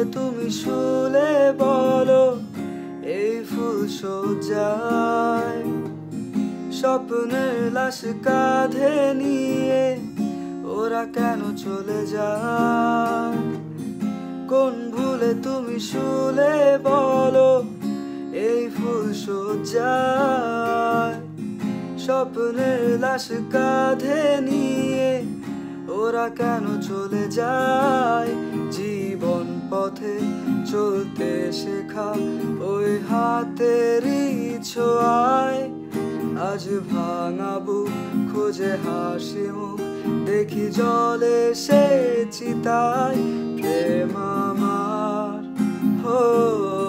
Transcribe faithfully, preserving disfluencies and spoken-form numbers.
তুমি শুলে বলো এই ফুল সজ্জায় স্বপ্নের লাশ কাঁধে নিয়ে ওরা কেন চলে যায়? কোন ভুলে তুমি শুলে বলো এই ফুল সজ্জায় স্বপ্নের লাশ কাঁধে নিয়ে ওরা কেন চলে যায়? জীবন পথে চলতে শেখা ওই হাতেরই ছোঁয়ায় আজ ভাঙাবো খোঁজে হাসি মুখ দেখি জলে সে চিতায় প্রেম আমার, হো